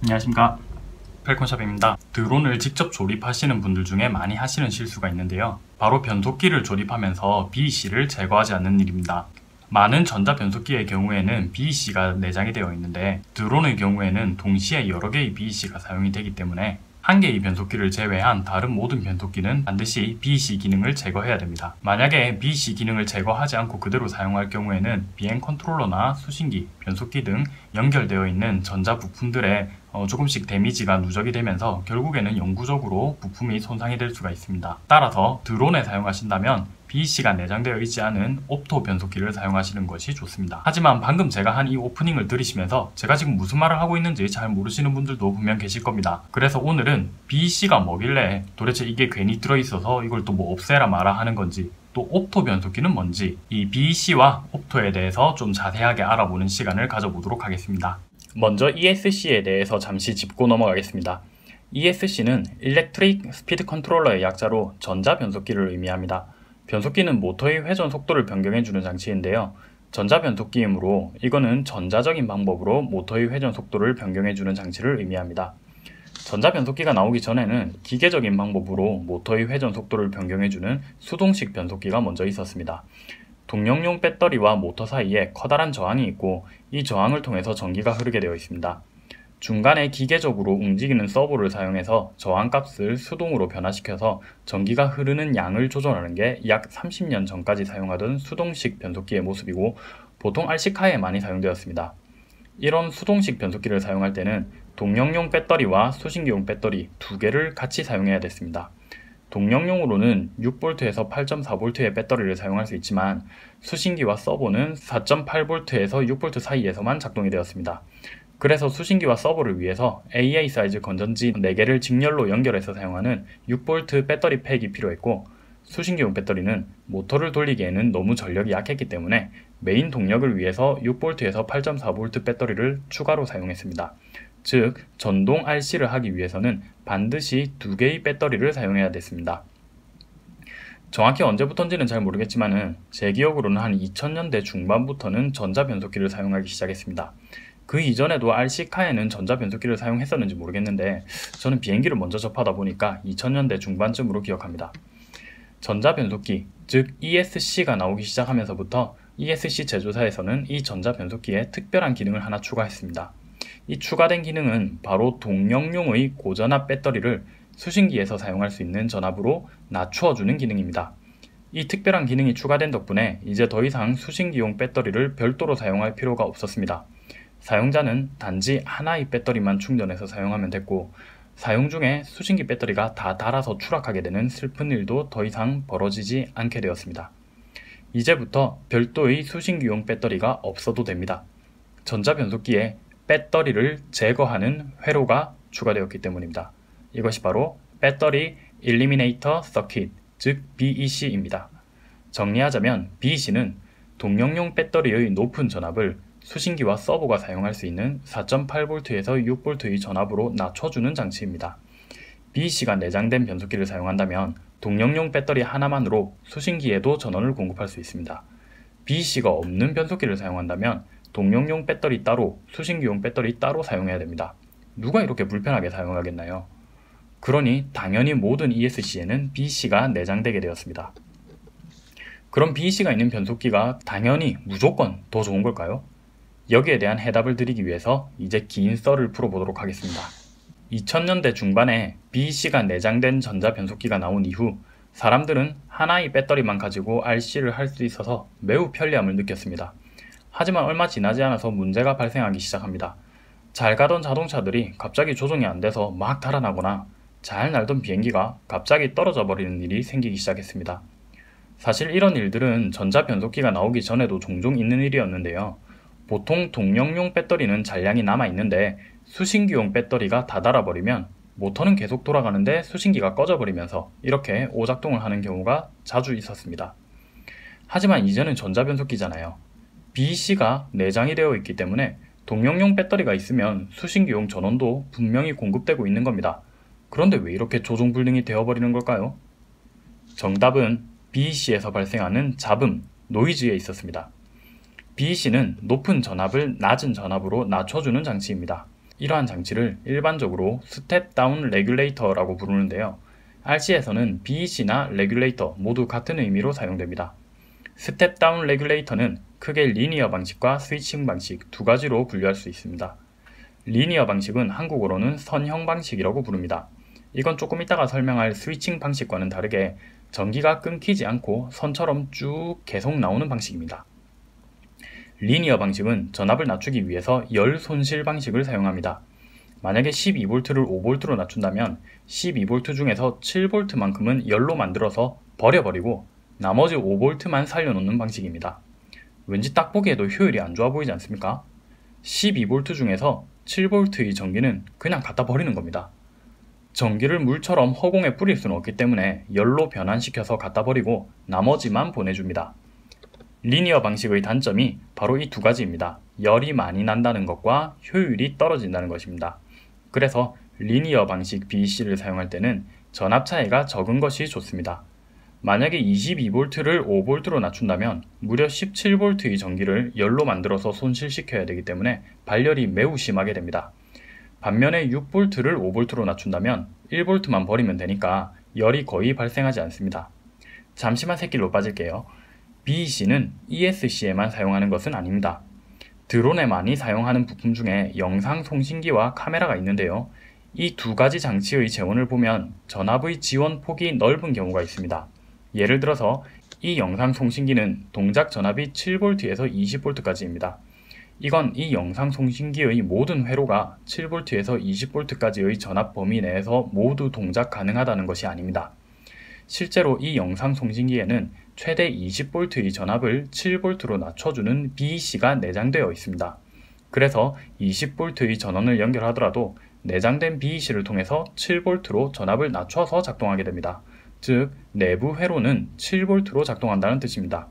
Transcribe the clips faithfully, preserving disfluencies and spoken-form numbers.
안녕하십니까, 펠콘샵입니다. 드론을 직접 조립하시는 분들 중에 많이 하시는 실수가 있는데요, 바로 변속기를 조립하면서 비이씨를 제거하지 않는 일입니다. 많은 전자 변속기의 경우에는 비이씨가 내장이 되어 있는데, 드론의 경우에는 동시에 여러 개의 비이씨가 사용이 되기 때문에 한 개의 변속기를 제외한 다른 모든 변속기는 반드시 비이씨 기능을 제거해야 됩니다. 만약에 비이씨 기능을 제거하지 않고 그대로 사용할 경우에는 비행 컨트롤러나 수신기, 변속기 등 연결되어 있는 전자 부품들에 어, 조금씩 데미지가 누적이 되면서 결국에는 영구적으로 부품이 손상이 될 수가 있습니다. 따라서 드론에 사용하신다면 비이씨가 내장되어 있지 않은 옵토 변속기를 사용하시는 것이 좋습니다. 하지만 방금 제가 한 이 오프닝을 들으시면서 제가 지금 무슨 말을 하고 있는지 잘 모르시는 분들도 분명 계실 겁니다. 그래서 오늘은 비이씨가 뭐길래 도대체 이게 괜히 들어있어서 이걸 또 뭐 없애라 마라 하는 건지, 또 옵토 변속기는 뭔지, 이 비이씨와 옵토에 대해서 좀 자세하게 알아보는 시간을 가져보도록 하겠습니다. 먼저 이에스씨에 대해서 잠시 짚고 넘어가겠습니다. 이에스씨는 Electric Speed Controller의 약자로 전자 변속기를 의미합니다. 변속기는 모터의 회전 속도를 변경해주는 장치인데요, 전자 변속기이므로 이거는 전자적인 방법으로 모터의 회전 속도를 변경해주는 장치를 의미합니다. 전자 변속기가 나오기 전에는 기계적인 방법으로 모터의 회전 속도를 변경해주는 수동식 변속기가 먼저 있었습니다. 동력용 배터리와 모터 사이에 커다란 저항이 있고, 이 저항을 통해서 전기가 흐르게 되어 있습니다. 중간에 기계적으로 움직이는 서버를 사용해서 저항값을 수동으로 변화시켜서 전기가 흐르는 양을 조절하는 게 약 삼십 년 전까지 사용하던 수동식 변속기의 모습이고, 보통 알씨카에 많이 사용되었습니다. 이런 수동식 변속기를 사용할 때는 동력용 배터리와 수신기용 배터리 두 개를 같이 사용해야 됐습니다. 동력용으로는 육 볼트에서 팔 점 사 볼트의 배터리를 사용할 수 있지만, 수신기와 서버는 사 점 팔 볼트에서 육 볼트 사이에서만 작동이 되었습니다. 그래서 수신기와 서버를 위해서 에이에이 사이즈 건전지 네 개를 직렬로 연결해서 사용하는 육 볼트 배터리 팩이 필요했고, 수신기용 배터리는 모터를 돌리기에는 너무 전력이 약했기 때문에 메인 동력을 위해서 육 볼트에서 팔 점 사 볼트 배터리를 추가로 사용했습니다. 즉, 전동 알씨를 하기 위해서는 반드시 두 개의 배터리를 사용해야 됐습니다. 정확히 언제부터인지는 잘 모르겠지만은 제 기억으로는 한 이천 년대 중반부터는 전자 변속기를 사용하기 시작했습니다. 그 이전에도 알씨카에는 전자 변속기를 사용했었는지 모르겠는데, 저는 비행기를 먼저 접하다 보니까 이천 년대 중반쯤으로 기억합니다. 전자 변속기, 즉 이에스씨가 나오기 시작하면서부터 이에스씨 제조사에서는 이 전자 변속기에 특별한 기능을 하나 추가했습니다. 이 추가된 기능은 바로 동력용의 고전압 배터리를 수신기에서 사용할 수 있는 전압으로 낮추어주는 기능입니다. 이 특별한 기능이 추가된 덕분에 이제 더 이상 수신기용 배터리를 별도로 사용할 필요가 없었습니다. 사용자는 단지 하나의 배터리만 충전해서 사용하면 됐고, 사용 중에 수신기 배터리가 다 닳아서 추락하게 되는 슬픈 일도 더 이상 벌어지지 않게 되었습니다. 이제부터 별도의 수신기용 배터리가 없어도 됩니다. 전자 변속기에 배터리를 제거하는 회로가 추가되었기 때문입니다. 이것이 바로 배터리 Eliminator Circuit, 즉 비이씨입니다. 정리하자면 비이씨는 동력용 배터리의 높은 전압을 수신기와 서버가 사용할 수 있는 사 점 팔 볼트에서 육 볼트의 전압으로 낮춰주는 장치입니다. 비이씨가 내장된 변속기를 사용한다면 동력용 배터리 하나만으로 수신기에도 전원을 공급할 수 있습니다. 비이씨가 없는 변속기를 사용한다면 동력용 배터리 따로, 수신기용 배터리 따로 사용해야 됩니다. 누가 이렇게 불편하게 사용하겠나요? 그러니 당연히 모든 이에스씨에는 비이씨가 내장되게 되었습니다. 그럼 비이씨가 있는 변속기가 당연히 무조건 더 좋은 걸까요? 여기에 대한 해답을 드리기 위해서 이제 긴 썰을 풀어보도록 하겠습니다. 이천 년대 중반에 비이씨가 내장된 전자 변속기가 나온 이후 사람들은 하나의 배터리만 가지고 알씨를 할 수 있어서 매우 편리함을 느꼈습니다. 하지만 얼마 지나지 않아서 문제가 발생하기 시작합니다. 잘 가던 자동차들이 갑자기 조종이 안 돼서 막 달아나거나, 잘 날던 비행기가 갑자기 떨어져 버리는 일이 생기기 시작했습니다. 사실 이런 일들은 전자 변속기가 나오기 전에도 종종 있는 일이었는데요. 보통 동력용 배터리는 잔량이 남아있는데 수신기용 배터리가 다 닳아버리면 모터는 계속 돌아가는데 수신기가 꺼져버리면서 이렇게 오작동을 하는 경우가 자주 있었습니다. 하지만 이제는 전자 변속기잖아요. 비이씨가 내장이 되어 있기 때문에 동력용 배터리가 있으면 수신기용 전원도 분명히 공급되고 있는 겁니다. 그런데 왜 이렇게 조종불능이 되어버리는 걸까요? 정답은 비이씨에서 발생하는 잡음, 노이즈에 있었습니다. 비이씨는 높은 전압을 낮은 전압으로 낮춰주는 장치입니다. 이러한 장치를 일반적으로 스텝 다운 레귤레이터라고 부르는데요. 알씨에서는 비이씨나 레귤레이터 모두 같은 의미로 사용됩니다. 스텝 다운 레귤레이터는 크게 리니어 방식과 스위칭 방식 두 가지로 분류할 수 있습니다. 리니어 방식은 한국어로는 선형 방식이라고 부릅니다. 이건 조금 이따가 설명할 스위칭 방식과는 다르게 전기가 끊기지 않고 선처럼 쭉 계속 나오는 방식입니다. 리니어 방식은 전압을 낮추기 위해서 열 손실 방식을 사용합니다. 만약에 십이 볼트를 오 볼트로 낮춘다면 십이 볼트 중에서 칠 볼트만큼은 열로 만들어서 버려버리고 나머지 오 볼트만 살려놓는 방식입니다. 왠지 딱 보기에도 효율이 안 좋아 보이지 않습니까? 십이 볼트 중에서 칠 볼트의 전기는 그냥 갖다 버리는 겁니다. 전기를 물처럼 허공에 뿌릴 수는 없기 때문에 열로 변환시켜서 갖다 버리고 나머지만 보내줍니다. 리니어 방식의 단점이 바로 이 두 가지입니다. 열이 많이 난다는 것과 효율이 떨어진다는 것입니다. 그래서 리니어 방식 비이씨를 사용할 때는 전압 차이가 적은 것이 좋습니다. 만약에 이십이 볼트를 오 볼트로 낮춘다면 무려 십칠 볼트의 전기를 열로 만들어서 손실시켜야 되기 때문에 발열이 매우 심하게 됩니다. 반면에 육 볼트를 오 볼트로 낮춘다면 일 볼트만 버리면 되니까 열이 거의 발생하지 않습니다. 잠시만 샛길로 빠질게요. 비이씨는 이에스씨에만 사용하는 것은 아닙니다. 드론에 많이 사용하는 부품 중에 영상 송신기와 카메라가 있는데요. 이 두 가지 장치의 재원을 보면 전압의 지원 폭이 넓은 경우가 있습니다. 예를 들어서 이 영상 송신기는 동작 전압이 칠 볼트에서 이십 볼트까지입니다. 이건 이 영상 송신기의 모든 회로가 칠 볼트에서 이십 볼트까지의 전압 범위 내에서 모두 동작 가능하다는 것이 아닙니다. 실제로 이 영상 송신기에는 최대 이십 볼트의 전압을 칠 볼트로 낮춰주는 비이씨가 내장되어 있습니다. 그래서 이십 볼트의 전원을 연결하더라도 내장된 비이씨를 통해서 칠 볼트로 전압을 낮춰서 작동하게 됩니다. 즉, 내부 회로는 칠 볼트로 작동한다는 뜻입니다.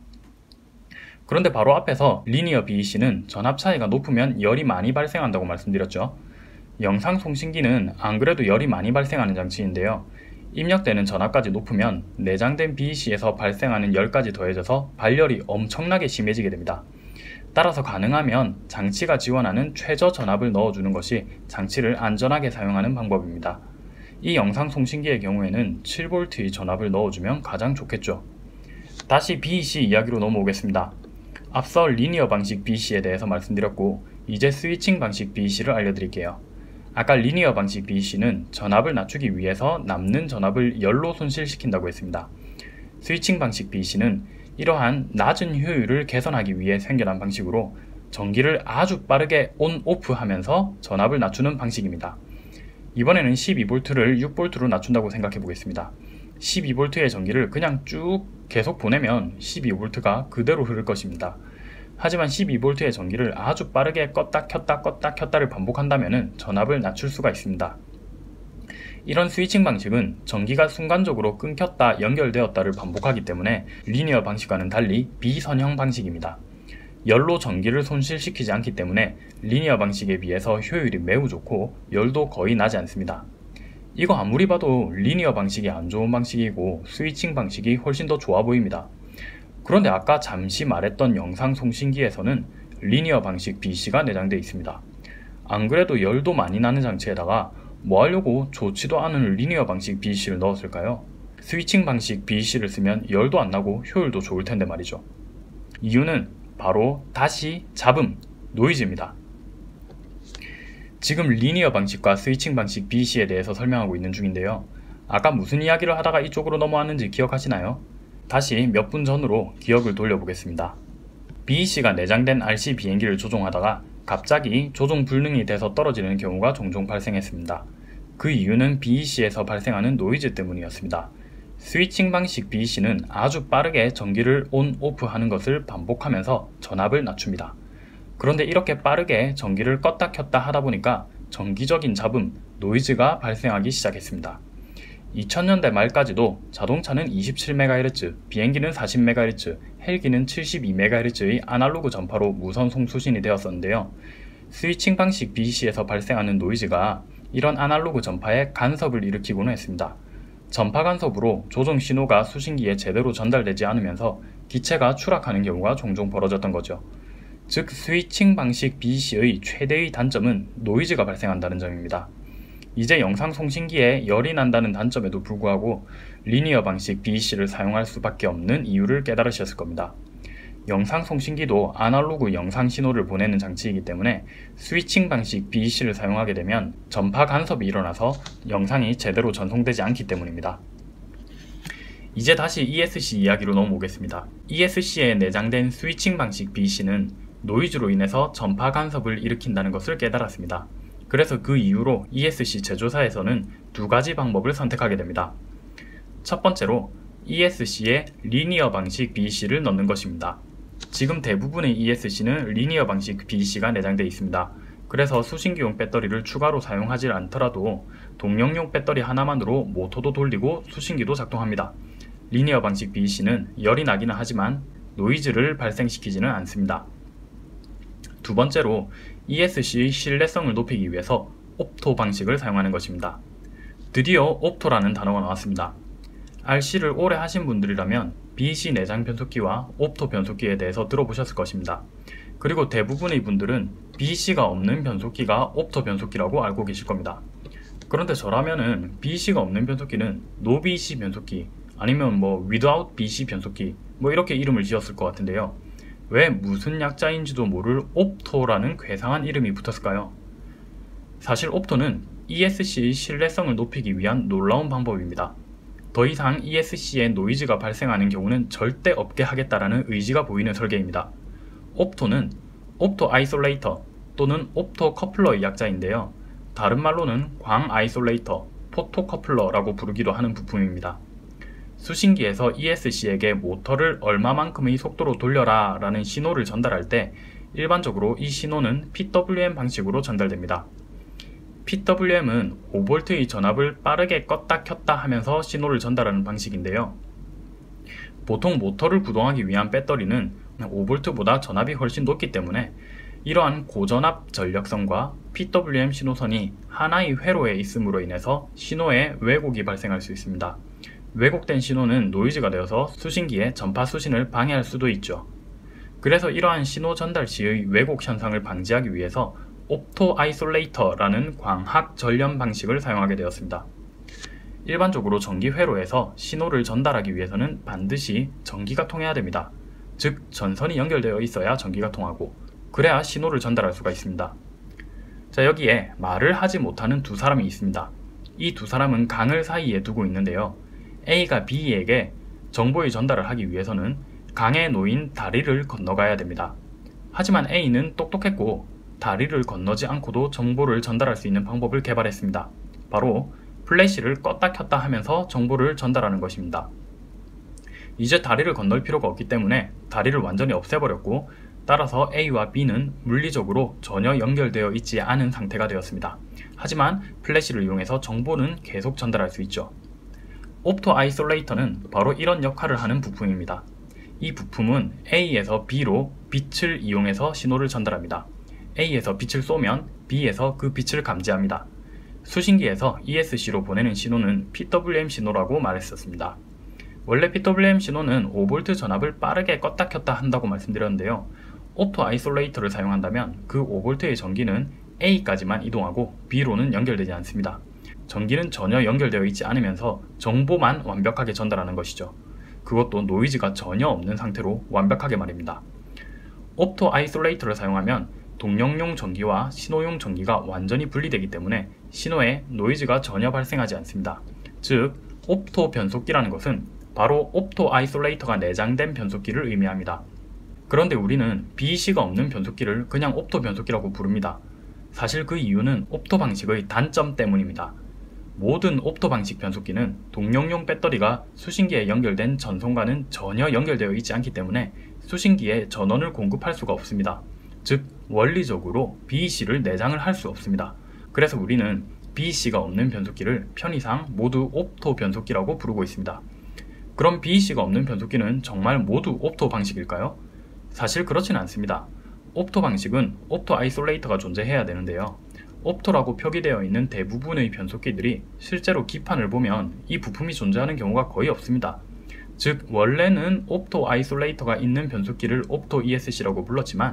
그런데 바로 앞에서 리니어 비이씨는 전압 차이가 높으면 열이 많이 발생한다고 말씀드렸죠. 영상 송신기는 안 그래도 열이 많이 발생하는 장치인데요. 입력되는 전압까지 높으면 내장된 비이씨에서 발생하는 열까지 더해져서 발열이 엄청나게 심해지게 됩니다. 따라서 가능하면 장치가 지원하는 최저 전압을 넣어주는 것이 장치를 안전하게 사용하는 방법입니다. 이 영상 송신기의 경우에는 칠 볼트의 전압을 넣어주면 가장 좋겠죠. 다시 비이씨 이야기로 넘어오겠습니다. 앞서 리니어 방식 비이씨에 대해서 말씀드렸고 이제 스위칭 방식 비이씨를 알려드릴게요. 아까 리니어 방식 비이씨는 전압을 낮추기 위해서 남는 전압을 열로 손실시킨다고 했습니다. 스위칭 방식 비이씨는 이러한 낮은 효율을 개선하기 위해 생겨난 방식으로 전기를 아주 빠르게 온, 오프 하면서 전압을 낮추는 방식입니다. 이번에는 십이 볼트를 육 볼트로 낮춘다고 생각해 보겠습니다. 십이 볼트의 전기를 그냥 쭉 계속 보내면 십이 볼트가 그대로 흐를 것입니다. 하지만 십이 볼트의 전기를 아주 빠르게 껐다 켰다 껐다 켰다를 반복한다면 전압을 낮출 수가 있습니다. 이런 스위칭 방식은 전기가 순간적으로 끊겼다 연결되었다를 반복하기 때문에 리니어 방식과는 달리 비선형 방식입니다. 열로 전기를 손실시키지 않기 때문에 리니어 방식에 비해서 효율이 매우 좋고 열도 거의 나지 않습니다. 이거 아무리 봐도 리니어 방식이 안 좋은 방식이고 스위칭 방식이 훨씬 더 좋아 보입니다. 그런데 아까 잠시 말했던 영상 송신기에서는 리니어 방식 비이씨가 내장되어 있습니다. 안 그래도 열도 많이 나는 장치에다가 뭐 하려고 좋지도 않은 리니어 방식 비이씨를 넣었을까요? 스위칭 방식 비이씨를 쓰면 열도 안 나고 효율도 좋을 텐데 말이죠. 이유는 바로 다시 잡음, 노이즈입니다. 지금 리니어 방식과 스위칭 방식 비이씨에 대해서 설명하고 있는 중인데요. 아까 무슨 이야기를 하다가 이쪽으로 넘어왔는지 기억하시나요? 다시 몇 분 전으로 기억을 돌려보겠습니다. 비이씨가 내장된 알씨 비행기를 조종하다가 갑자기 조종 불능이 돼서 떨어지는 경우가 종종 발생했습니다. 그 이유는 비이씨에서 발생하는 노이즈 때문이었습니다. 스위칭 방식 비이씨는 아주 빠르게 전기를 온, 오프 하는 것을 반복하면서 전압을 낮춥니다. 그런데 이렇게 빠르게 전기를 껐다 켰다 하다 보니까 정기적인 잡음, 노이즈가 발생하기 시작했습니다. 이천 년대 말까지도 자동차는 이십칠 메가헤르츠, 비행기는 사십 메가헤르츠, 헬기는 칠십이 메가헤르츠의 아날로그 전파로 무선 송수신이 되었었는데요. 스위칭 방식 비이씨에서 발생하는 노이즈가 이런 아날로그 전파에 간섭을 일으키고는 했습니다. 전파 간섭으로 조종 신호가 수신기에 제대로 전달되지 않으면서 기체가 추락하는 경우가 종종 벌어졌던 거죠. 즉 스위칭 방식 비씨의 최대의 단점은 노이즈가 발생한다는 점입니다. 이제 영상 송신기에 열이 난다는 단점에도 불구하고 리니어 방식 비씨를 사용할 수밖에 없는 이유를 깨달으셨을 겁니다. 영상 송신기도 아날로그 영상 신호를 보내는 장치이기 때문에 스위칭 방식 비씨를 사용하게 되면 전파 간섭이 일어나서 영상이 제대로 전송되지 않기 때문입니다. 이제 다시 이에스씨 이야기로 넘어오겠습니다. 이에스씨에 내장된 스위칭 방식 비씨는 노이즈로 인해서 전파 간섭을 일으킨다는 것을 깨달았습니다. 그래서 그 이후로 이에스씨 제조사에서는 두 가지 방법을 선택하게 됩니다. 첫 번째로 이에스씨에 리니어 방식 비씨를 넣는 것입니다. 지금 대부분의 이에스씨는 리니어 방식 비씨가 내장되어 있습니다. 그래서 수신기용 배터리를 추가로 사용하지 않더라도 동력용 배터리 하나만으로 모터도 돌리고 수신기도 작동합니다. 리니어 방식 비씨는 열이 나기는 하지만 노이즈를 발생시키지는 않습니다. 두 번째로 이에스씨의 신뢰성을 높이기 위해서 옵토 방식을 사용하는 것입니다. 드디어 옵토라는 단어가 나왔습니다. 알씨를 오래 하신 분들이라면 비씨 내장 변속기와 옵토 변속기에 대해서 들어보셨을 것입니다. 그리고 대부분의 분들은 비씨가 없는 변속기가 옵토 변속기라고 알고 계실 겁니다. 그런데 저라면은 비씨가 없는 변속기는 노 비씨 변속기 아니면 뭐 without 비씨 변속기 뭐 이렇게 이름을 지었을 것 같은데요. 왜 무슨 약자인지도 모를 옵토라는 괴상한 이름이 붙었을까요? 사실 옵토는 이에스씨의 신뢰성을 높이기 위한 놀라운 방법입니다. 더 이상 이에스씨에 노이즈가 발생하는 경우는 절대 없게 하겠다라는 의지가 보이는 설계입니다. 옵토는 옵토 아이솔레이터 또는 옵토 커플러의 약자인데요. 다른 말로는 광 아이솔레이터, 포토 커플러라고 부르기도 하는 부품입니다. 수신기에서 이에스씨에게 모터를 얼마만큼의 속도로 돌려라 라는 신호를 전달할 때 일반적으로 이 신호는 피더블유엠 방식으로 전달됩니다. 피더블유엠은 오 볼트의 전압을 빠르게 껐다 켰다 하면서 신호를 전달하는 방식인데요. 보통 모터를 구동하기 위한 배터리는 오 볼트보다 전압이 훨씬 높기 때문에 이러한 고전압 전력선과 피더블유엠 신호선이 하나의 회로에 있음으로 인해서 신호에 왜곡이 발생할 수 있습니다. 왜곡된 신호는 노이즈가 되어서 수신기의 전파 수신을 방해할 수도 있죠. 그래서 이러한 신호 전달 시의 왜곡 현상을 방지하기 위해서 옵토 아이솔레이터라는 광학 전련 방식을 사용하게 되었습니다. 일반적으로 전기 회로에서 신호를 전달하기 위해서는 반드시 전기가 통해야 됩니다. 즉 전선이 연결되어 있어야 전기가 통하고 그래야 신호를 전달할 수가 있습니다. 자, 여기에 말을 하지 못하는 두 사람이 있습니다. 이 두 사람은 강을 사이에 두고 있는데요. A가 B에게 정보의 전달을 하기 위해서는 강에 놓인 다리를 건너가야 됩니다. 하지만 A는 똑똑했고 다리를 건너지 않고도 정보를 전달할 수 있는 방법을 개발했습니다. 바로 플래시를 껐다 켰다 하면서 정보를 전달하는 것입니다. 이제 다리를 건널 필요가 없기 때문에 다리를 완전히 없애버렸고 따라서 A와 B는 물리적으로 전혀 연결되어 있지 않은 상태가 되었습니다. 하지만 플래시를 이용해서 정보는 계속 전달할 수 있죠. 옵토 아이솔레이터는 바로 이런 역할을 하는 부품입니다. 이 부품은 A에서 B로 빛을 이용해서 신호를 전달합니다. A에서 빛을 쏘면 B에서 그 빛을 감지합니다. 수신기에서 이에스씨로 보내는 신호는 피더블유엠 신호라고 말했었습니다. 원래 피더블유엠 신호는 오 볼트 전압을 빠르게 껐다 켰다 한다고 말씀드렸는데요. 옵토 아이솔레이터를 사용한다면 그 오 볼트의 전기는 A까지만 이동하고 B로는 연결되지 않습니다. 전기는 전혀 연결되어 있지 않으면서 정보만 완벽하게 전달하는 것이죠. 그것도 노이즈가 전혀 없는 상태로 완벽하게 말입니다. 옵토 아이솔레이터를 사용하면 동력용 전기와 신호용 전기가 완전히 분리되기 때문에 신호에 노이즈가 전혀 발생하지 않습니다. 즉, 옵토 변속기라는 것은 바로 옵토 아이솔레이터가 내장된 변속기를 의미합니다. 그런데 우리는 비씨가 없는 변속기를 그냥 옵토 변속기라고 부릅니다. 사실 그 이유는 옵토 방식의 단점 때문입니다. 모든 옵토 방식 변속기는 동력용 배터리가 수신기에 연결된 전선과는 전혀 연결되어 있지 않기 때문에 수신기에 전원을 공급할 수가 없습니다. 즉, 원리적으로 비씨를 내장을 할 수 없습니다. 그래서 우리는 비씨가 없는 변속기를 편의상 모두 옵토 변속기라고 부르고 있습니다. 그럼 비씨가 없는 변속기는 정말 모두 옵토 방식일까요? 사실 그렇지는 않습니다. 옵토 방식은 옵토 아이솔레이터가 존재해야 되는데요. 옵토라고 표기되어 있는 대부분의 변속기들이 실제로 기판을 보면 이 부품이 존재하는 경우가 거의 없습니다. 즉, 원래는 옵토 아이솔레이터가 있는 변속기를 옵토 이에스씨라고 불렀지만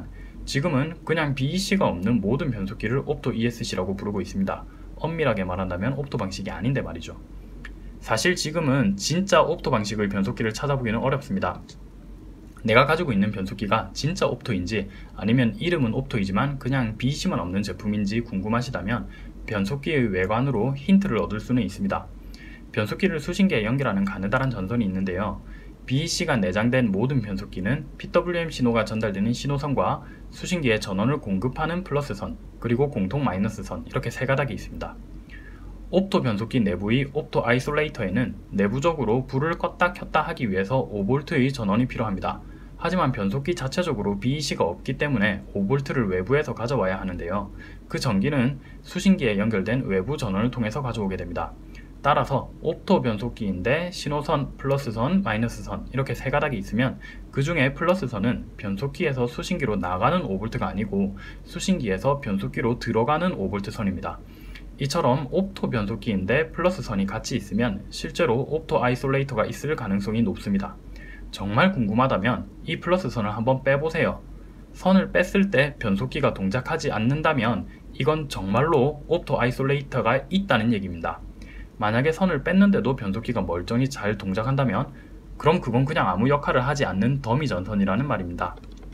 지금은 그냥 비이씨가 없는 모든 변속기를 옵토 이에스씨라고 부르고 있습니다. 엄밀하게 말한다면 옵토 방식이 아닌데 말이죠. 사실 지금은 진짜 옵토 방식의 변속기를 찾아보기는 어렵습니다. 내가 가지고 있는 변속기가 진짜 옵토인지 아니면 이름은 옵토이지만 그냥 비이씨만 없는 제품인지 궁금하시다면 변속기의 외관으로 힌트를 얻을 수는 있습니다. 변속기를 수신기에 연결하는 가느다란 전선이 있는데요. 비이씨가 내장된 모든 변속기는 피더블유엠 신호가 전달되는 신호선과 수신기에 전원을 공급하는 플러스선, 그리고 공통 마이너스선, 이렇게 세 가닥이 있습니다. 옵토 변속기 내부의 옵토 아이솔레이터에는 내부적으로 불을 껐다 켰다 하기 위해서 오 볼트의 전원이 필요합니다. 하지만 변속기 자체적으로 비이씨가 없기 때문에 오 볼트를 외부에서 가져와야 하는데요. 그 전기는 수신기에 연결된 외부 전원을 통해서 가져오게 됩니다. 따라서 옵토 변속기인데 신호선, 플러스선, 마이너스선 이렇게 세 가닥이 있으면 그 중에 플러스선은 변속기에서 수신기로 나가는 오 볼트가 아니고 수신기에서 변속기로 들어가는 오 볼트 선입니다. 이처럼 옵토 변속기인데 플러스선이 같이 있으면 실제로 옵토 아이솔레이터가 있을 가능성이 높습니다. 정말 궁금하다면 이 플러스선을 한번 빼보세요. 선을 뺐을 때 변속기가 동작하지 않는다면 이건 정말로 옵토 아이솔레이터가 있다는 얘기입니다. 만약에 선을 뺐는데도 변속기가 멀쩡히 잘 동작한다면 그럼 그건 그냥 아무 역할을 하지 않는 더미 전선이라는 말입니다.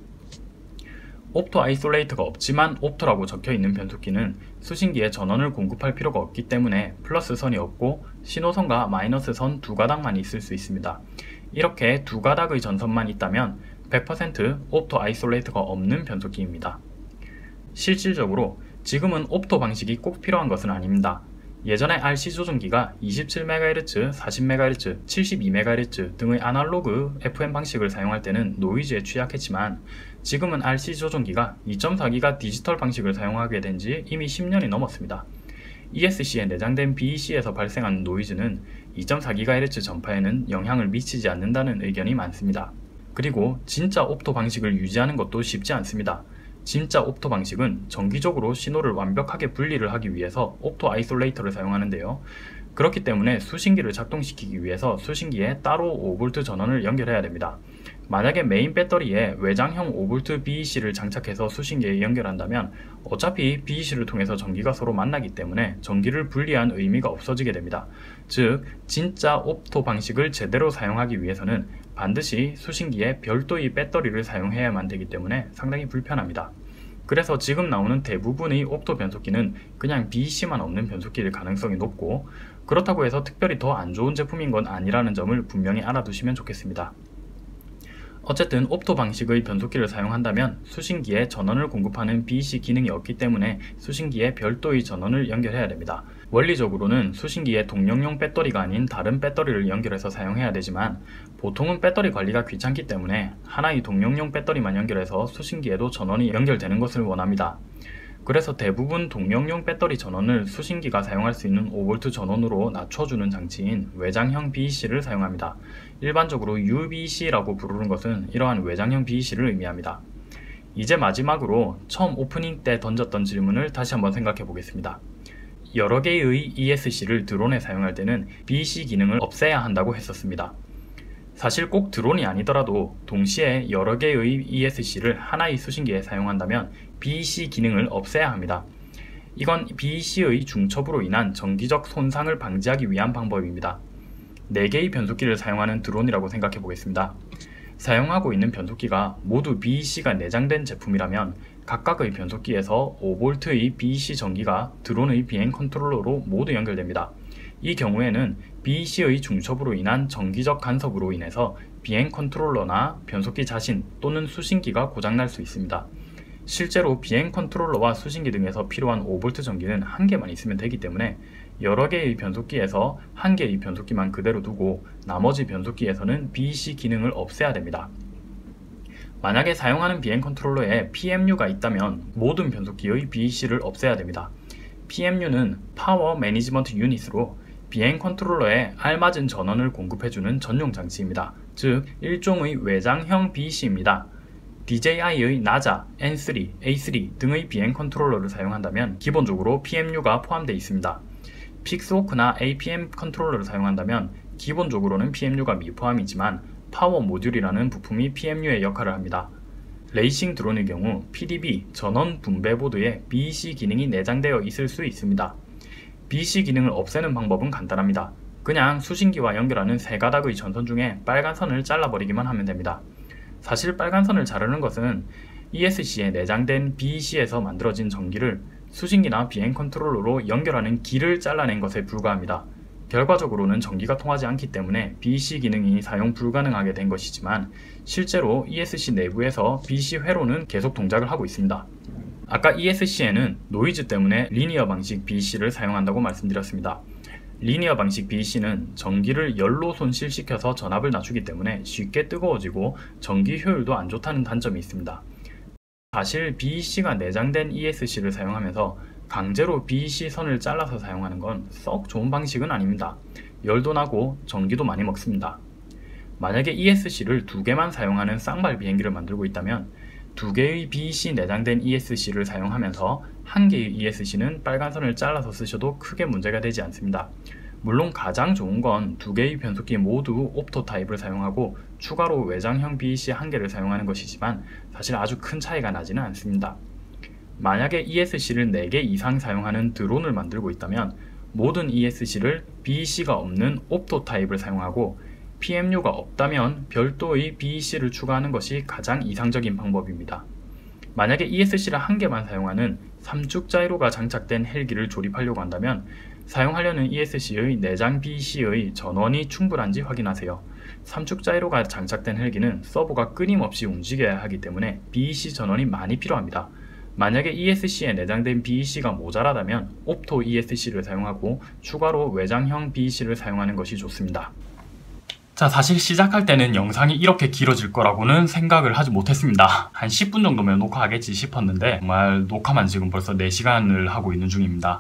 옵토 아이솔레이터가 없지만 옵토라고 적혀있는 변속기는 수신기에 전원을 공급할 필요가 없기 때문에 플러스선이 없고 신호선과 마이너스선 두 가닥만 있을 수 있습니다. 이렇게 두 가닥의 전선만 있다면 백 퍼센트 옵토 아이솔레이터가 없는 변속기입니다. 실질적으로 지금은 옵토 방식이 꼭 필요한 것은 아닙니다. 예전에 알씨 조종기가 이십칠 메가헤르츠, 사십 메가헤르츠, 칠십이 메가헤르츠 등의 아날로그 에프엠 방식을 사용할 때는 노이즈에 취약했지만 지금은 알씨 조종기가 이 점 사 기가 디지털 방식을 사용하게 된 지 이미 십 년이 넘었습니다. 이에스씨에 내장된 비이씨에서 발생하는 노이즈는 이 점 사 기가헤르츠 전파에는 영향을 미치지 않는다는 의견이 많습니다. 그리고 진짜 옵토 방식을 유지하는 것도 쉽지 않습니다. 진짜 옵토 방식은 정기적으로 신호를 완벽하게 분리를 하기 위해서 옵토 아이솔레이터를 사용하는데요. 그렇기 때문에 수신기를 작동시키기 위해서 수신기에 따로 오 볼트 전원을 연결해야 됩니다. 만약에 메인 배터리에 외장형 오 볼트 비이씨를 장착해서 수신기에 연결한다면 어차피 비이씨를 통해서 전기가 서로 만나기 때문에 전기를 분리한 의미가 없어지게 됩니다. 즉, 진짜 옵토 방식을 제대로 사용하기 위해서는 반드시 수신기에 별도의 배터리를 사용해야만 되기 때문에 상당히 불편합니다. 그래서 지금 나오는 대부분의 옵토 변속기는 그냥 비이씨만 없는 변속기일 가능성이 높고 그렇다고 해서 특별히 더 안 좋은 제품인 건 아니라는 점을 분명히 알아두시면 좋겠습니다. 어쨌든 옵토 방식의 변속기를 사용한다면 수신기에 전원을 공급하는 비이씨 기능이 없기 때문에 수신기에 별도의 전원을 연결해야 됩니다. 원리적으로는 수신기에 동력용 배터리가 아닌 다른 배터리를 연결해서 사용해야 되지만 보통은 배터리 관리가 귀찮기 때문에 하나의 동력용 배터리만 연결해서 수신기에도 전원이 연결되는 것을 원합니다. 그래서 대부분 동력용 배터리 전원을 수신기가 사용할 수 있는 오 볼트 전원으로 낮춰주는 장치인 외장형 비이씨를 사용합니다. 일반적으로 유비이씨라고 부르는 것은 이러한 외장형 비이씨를 의미합니다. 이제 마지막으로 처음 오프닝 때 던졌던 질문을 다시 한번 생각해 보겠습니다. 여러 개의 이에스씨를 드론에 사용할 때는 비이씨 기능을 없애야 한다고 했었습니다. 사실 꼭 드론이 아니더라도 동시에 여러 개의 이에스씨를 하나의 수신기에 사용한다면 비이씨 기능을 없애야 합니다. 이건 비이씨의 중첩으로 인한 정기적 손상을 방지하기 위한 방법입니다. 네 개의 변속기를 사용하는 드론이라고 생각해 보겠습니다. 사용하고 있는 변속기가 모두 비이씨가 내장된 제품이라면 각각의 변속기에서 오 볼트의 비이씨 전기가 드론의 비행 컨트롤러로 모두 연결됩니다. 이 경우에는 비이씨의 중첩으로 인한 정기적 간섭으로 인해서 비행 컨트롤러나 변속기 자신 또는 수신기가 고장날 수 있습니다. 실제로 비행 컨트롤러와 수신기 등에서 필요한 오 볼트 전기는 한 개만 있으면 되기 때문에 여러 개의 변속기에서 한 개의 변속기만 그대로 두고 나머지 변속기에서는 비이씨 기능을 없애야 됩니다. 만약에 사용하는 비행 컨트롤러에 피엠유가 있다면 모든 변속기의 비이씨를 없애야 됩니다. 피엠유는 파워 매니지먼트 유닛으로 비행 컨트롤러에 알맞은 전원을 공급해주는 전용 장치입니다. 즉, 일종의 외장형 비이씨입니다. 디제이아이의 나자, 엔 쓰리, 에이 쓰리 등의 비행 컨트롤러를 사용한다면 기본적으로 피엠유가 포함되어 있습니다. 픽스호크나 에이피엠 컨트롤러를 사용한다면 기본적으로는 피엠유가 미포함이지만 파워 모듈이라는 부품이 피엠유의 역할을 합니다. 레이싱 드론의 경우 피디비 전원 분배 보드에 비이씨 기능이 내장되어 있을 수 있습니다. 비이씨 기능을 없애는 방법은 간단합니다. 그냥 수신기와 연결하는 세 가닥의 전선 중에 빨간 선을 잘라버리기만 하면 됩니다. 사실 빨간 선을 자르는 것은 이에스씨에 내장된 비이씨에서 만들어진 전기를 수신기나 비행 컨트롤러로 연결하는 길을 잘라낸 것에 불과합니다. 결과적으로는 전기가 통하지 않기 때문에 비이씨 기능이 사용 불가능하게 된 것이지만 실제로 이에스씨 내부에서 비이씨 회로는 계속 동작을 하고 있습니다. 아까 이에스씨에는 노이즈 때문에 리니어 방식 비이씨를 사용한다고 말씀드렸습니다. 리니어 방식 비이씨는 전기를 열로 손실시켜서 전압을 낮추기 때문에 쉽게 뜨거워지고 전기 효율도 안 좋다는 단점이 있습니다. 사실 비이씨가 내장된 이에스씨를 사용하면서 강제로 비이씨 선을 잘라서 사용하는 건 썩 좋은 방식은 아닙니다. 열도 나고 전기도 많이 먹습니다. 만약에 이에스씨를 두 개만 사용하는 쌍발 비행기를 만들고 있다면 두 개의 비이씨 내장된 이에스씨를 사용하면서 한 개의 이에스씨는 빨간 선을 잘라서 쓰셔도 크게 문제가 되지 않습니다. 물론 가장 좋은 건 두 개의 변속기 모두 옵토 타입을 사용하고 추가로 외장형 비이씨 한 개를 사용하는 것이지만 사실 아주 큰 차이가 나지는 않습니다. 만약에 이에스씨를 네 개 이상 사용하는 드론을 만들고 있다면 모든 이에스씨를 비이씨가 없는 옵토 타입을 사용하고 피엠유가 없다면 별도의 비이씨를 추가하는 것이 가장 이상적인 방법입니다. 만약에 이에스씨를 한 개만 사용하는 삼축 자이로가 장착된 헬기를 조립하려고 한다면 사용하려는 이에스씨의 내장 비이씨의 전원이 충분한지 확인하세요. 삼축 자이로가 장착된 헬기는 서버가 끊임없이 움직여야 하기 때문에 비이씨 전원이 많이 필요합니다. 만약에 이에스씨에 내장된 비이씨가 모자라다면 옵토 이에스씨를 사용하고 추가로 외장형 비이씨를 사용하는 것이 좋습니다. 자, 사실 시작할 때는 영상이 이렇게 길어질 거라고는 생각을 하지 못했습니다. 한 십 분 정도면 녹화하겠지 싶었는데 정말 녹화만 지금 벌써 네 시간을 하고 있는 중입니다.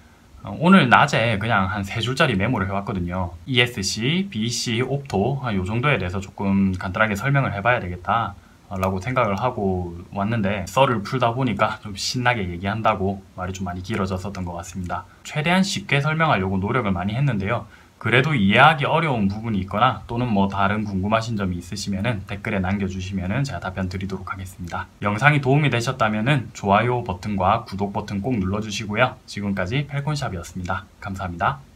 오늘 낮에 그냥 한 세 줄짜리 메모를 해왔거든요. 이에스씨, 비이씨, 옵토 요 정도에 대해서 조금 간단하게 설명을 해봐야 되겠다 라고 생각을 하고 왔는데 썰을 풀다 보니까 좀 신나게 얘기한다고 말이 좀 많이 길어졌었던 것 같습니다. 최대한 쉽게 설명하려고 노력을 많이 했는데요. 그래도 이해하기 어려운 부분이 있거나 또는 뭐 다른 궁금하신 점이 있으시면은 댓글에 남겨주시면은 제가 답변 드리도록 하겠습니다. 영상이 도움이 되셨다면은 좋아요 버튼과 구독 버튼 꼭 눌러주시고요. 지금까지 펠콘샵이었습니다. 감사합니다.